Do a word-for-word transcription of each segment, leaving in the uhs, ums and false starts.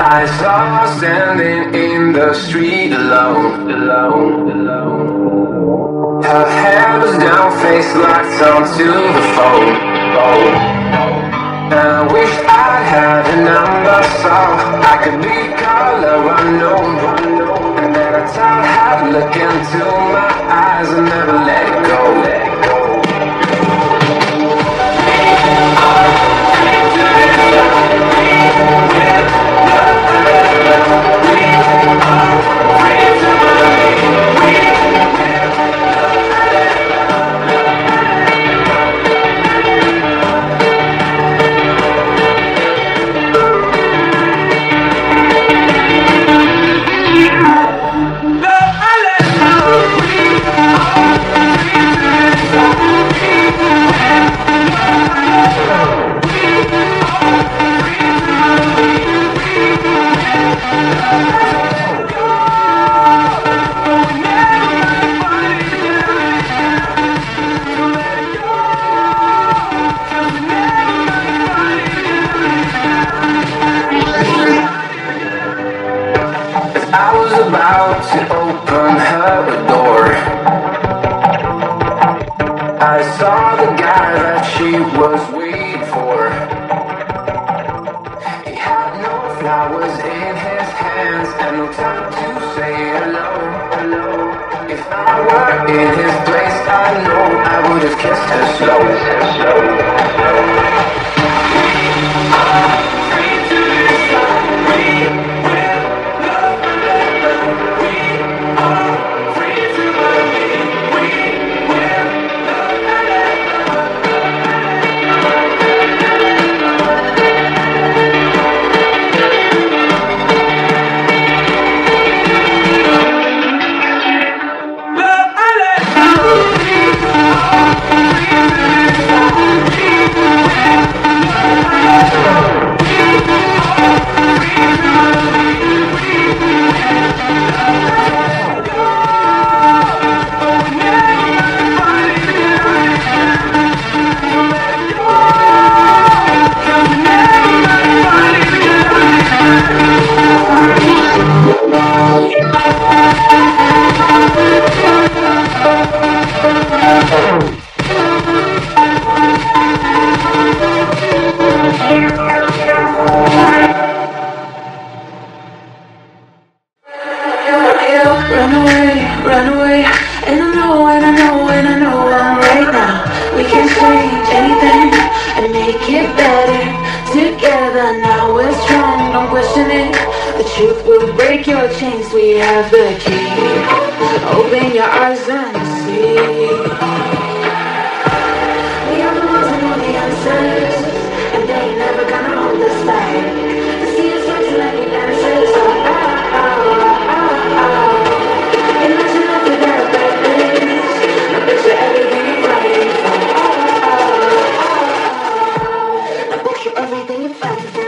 I saw her standing in the street alone, alone, alone. Her hair was down, face locked onto the phone, phone. And I wish I had a number so I could be color unknown, unknown. And then I told her to look into my eyes and never let it go, let it go. About to open her door, I saw the guy that she was waiting for. He had no flowers in his hands and no time to say hello, hello. If I were in his place, I know I would have kissed her slow, slow, slow. Run away, run away, and I know, and I know, and I know I'm right now. We can change anything and make it better together. Now we're strong, don't question it. The truth will break your chains. We have the key. Open your eyes and see. We are the ones who know the answers, and they ain't never gonna hold us back. The sea is rising like we dancers. So ah, ah, ah, ah, ah. Imagine if we got a bad days. I picture everything you're fighting for. Ah, ah, ah. I picture everything you're fighting for.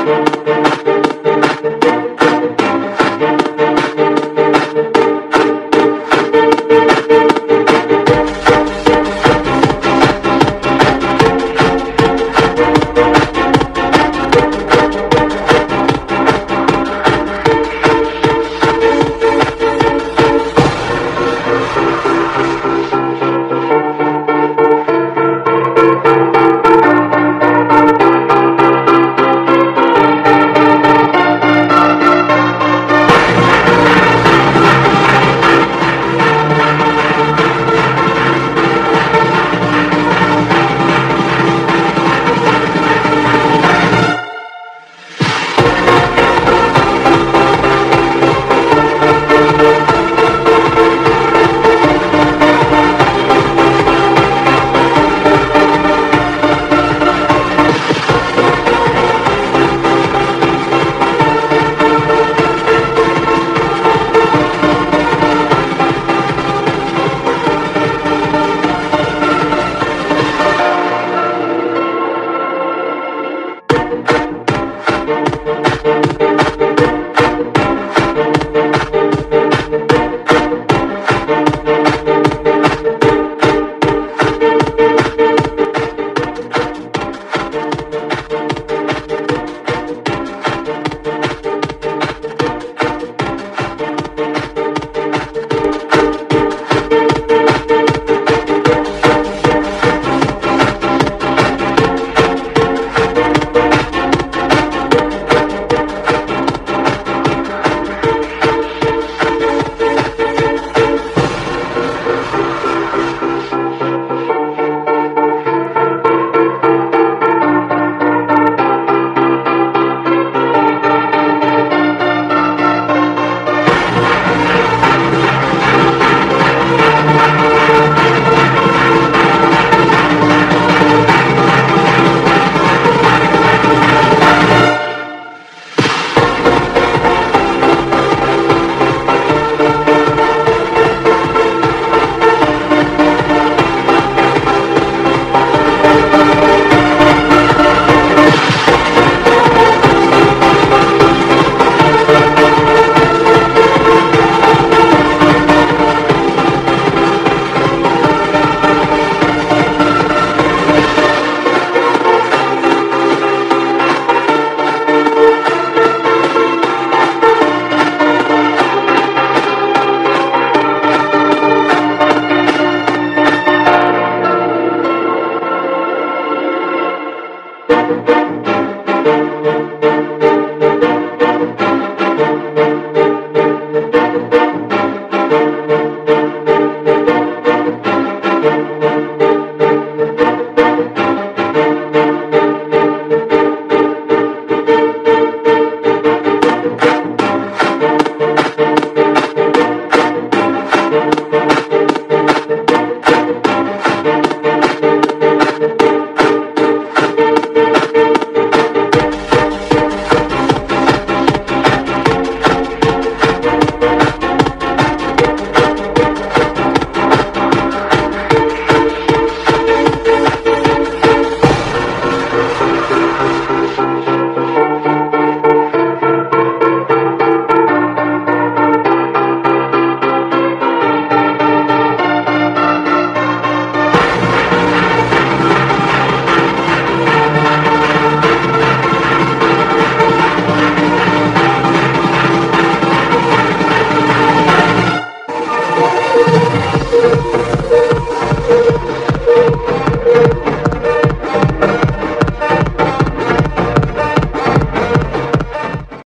Thank you.